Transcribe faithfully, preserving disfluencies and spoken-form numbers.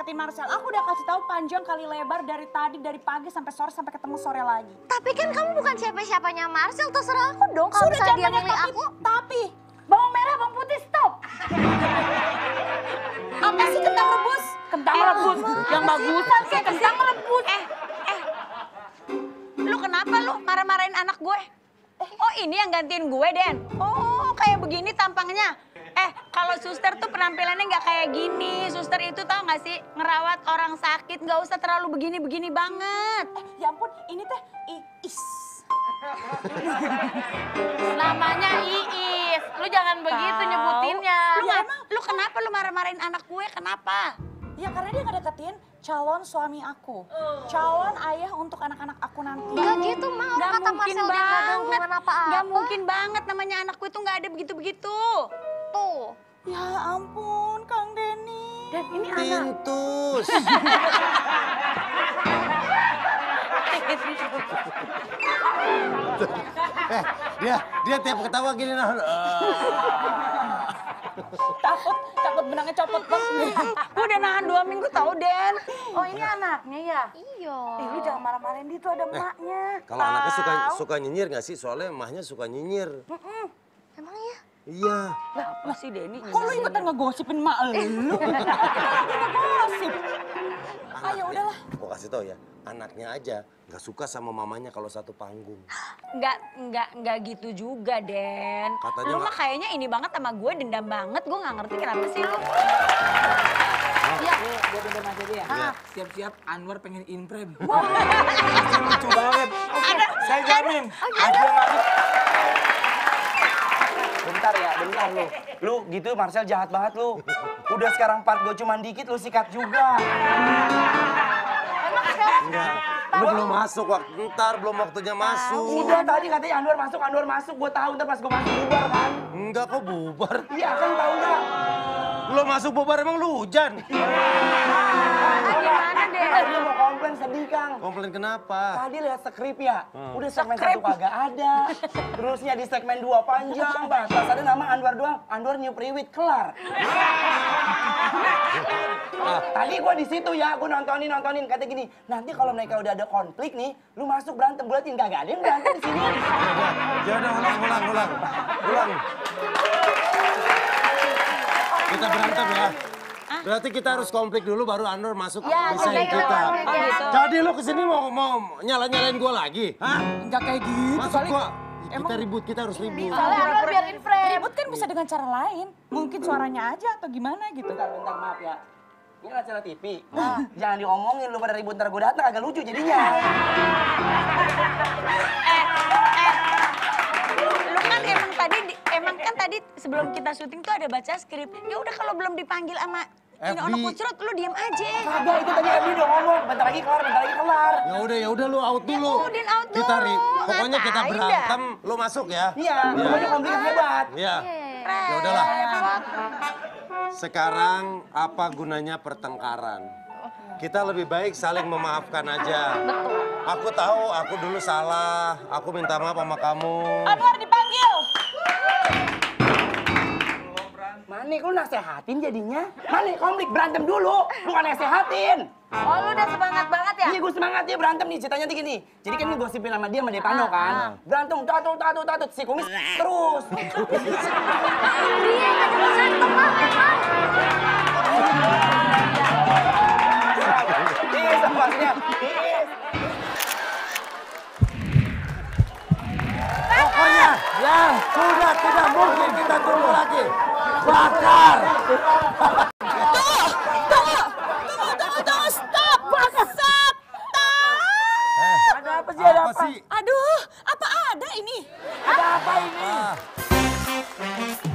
deketin Marcel. Aku udah kasih tahu panjang kali lebar dari tadi, dari pagi sampai sore sampai ketemu sore lagi. Tapi kan kamu bukan siapa-siapanya Marcel, terserah aku dong kalau misalnya dia milih tapi, aku. Tapi, bawang merah, bawang putih, stop. Apa sih kentang rebus? Kentang eh, rebus, yang bagusan kayak kentang rebus. Eh, eh, lu kenapa lu marah-marahin anak gue? Oh ini yang gantiin gue, Den? Oh kayak begini tampangnya. Eh, kalau suster tuh penampilannya nggak kayak gini. Suster itu tau nggak sih ngerawat orang sakit, nggak usah terlalu begini-begini banget. Eh, ya ampun, ini teh Iis. Namanya Iis. Lu jangan begitu nyebutinnya. Lu ya, emang, lu kenapa lu marah-marahin anak gue? Kenapa? Ya karena dia ngedeketin calon suami aku. Calon ayah untuk anak-anak aku nanti. Gak gitu, Ma. Gak Kata mungkin Marcel dia gak ada hubungan apa-apa. Gak mungkin banget, namanya anakku itu gak ada begitu-begitu. Tuh. Ya ampun, Kang Denny. Dan ini anak. Tintus. eh, dia dia tiap ketawa gini nah. Takut, takut benangnya copot bang. Gue udah nahan dua minggu tau, Den. Oh ini anaknya ya? Iya. Eh, lu jangan marah-marahin dia tuh ada emaknya. Kalau anaknya suka suka nyinyir nggak sih? Soalnya emahnya suka nyinyir. Emang iya? Iya. Lah apa sih Denny? Kok lu ikutan ngegosipin mak lu? Kita lagi ngegosip. Ayo udahlah. Gua kasih tau ya, anaknya aja nggak suka sama mamanya kalau satu panggung. Enggak, enggak, enggak gitu juga, Den. Katanya lu mah gak... kayaknya ini banget sama gue, dendam banget. Gue nggak ngerti kenapa sih lu. Iya, gue dendam aja dia. Ya. Siap-siap Anwar pengen imprem. Pasti lucu banget. Saya jamin. Ada masuk. Bentar ya, bentar lu. Lu gitu Marcel jahat banget lu. Udah sekarang part gue cuman dikit, lu sikat juga. Enggak. Lu belum masuk waktu ntar, belum waktunya masuk. Udah tadi katanya Anwar masuk, Anwar masuk. Gue tahu ntar pas gue masuk bubar kan. Enggak kok bubar. Iya kan tahu nggak? Lo masuk bubar emang lu hujan. Gimana, Den? Dia mau komplain sedih Kang. Komplain kenapa? Tadi lihat skrip ya, Hmm. udah segmen satu kagak ada. Terusnya di segmen dua panjang banget. Pas ada nama Anwar doang, Anwar New Priwit, kelar. Oh, tadi gua di situ ya, gua nontonin nontonin kata gini, nanti kalau mereka udah ada konflik nih, lu masuk berantem bulatin, kagak ada yang berantem di sini. Ya udah ulang ulang ulang. Ulang. Kita berantem ya. Berarti kita harus konflik dulu baru Anwar masuk Ya, bisain kita kita. konflik ya. Jadi lu kesini mau mau nyala-nyalain gua lagi? Hah? Enggak kayak gitu. Masuk Soalnya gua. Kita ribut, kita harus ribut. soalnya Anwar biarin friend. Ribut kan bisa dengan cara lain. Mungkin suaranya aja atau gimana gitu. Bentar, bentar, maaf ya. Ini kan acara T V. Jangan diomongin lu pada ribut ntar gua datang agak lucu jadinya. Eh, eh. Lu kan emang tadi, emang kan tadi sebelum kita syuting tuh ada baca skrip. Ya udah kalau belum dipanggil sama ini F B. orang kucrot, lu diem aja. Kagak, itu tadi Ebi udah ngomong, bentar lagi kelar, bentar lagi kelar. Ya udah ya udah lu out dulu. Udin out Kita dulu. ri- pokoknya kita Ngapain berantem, lu masuk ya. Iya, pokoknya konflik yang hebat. Iya. dah? Ya udahlah. Repot. Sekarang apa gunanya pertengkaran? Kita lebih baik saling memaafkan aja. Betul. Aku tahu aku dulu salah, aku minta maaf sama kamu. Anwar dipanggil. Manik, lu nasehatin jadinya? Manik, konflik berantem dulu, lu kan nasehatin. Oh lu udah semangat banget ya? Iya, gue semangat dia berantem nih, ceritanya tuh gini. Jadi kan gue gosipin sama dia sama Depano kan. Berantem, tatut, tatut, tatut, si kumis terus. Dia ngajak berantem mah emang. Iya, maksudnya. Pokoknya ya sudah tidak mungkin kita tunggu lagi. Bakar! Tunggu, tunggu, tunggu, tunggu, tunggu, stop, stop, Eh, Ada apa sih, ada apa apa? sih? Aduh, apa ada ini? Ada apa ini? Ah.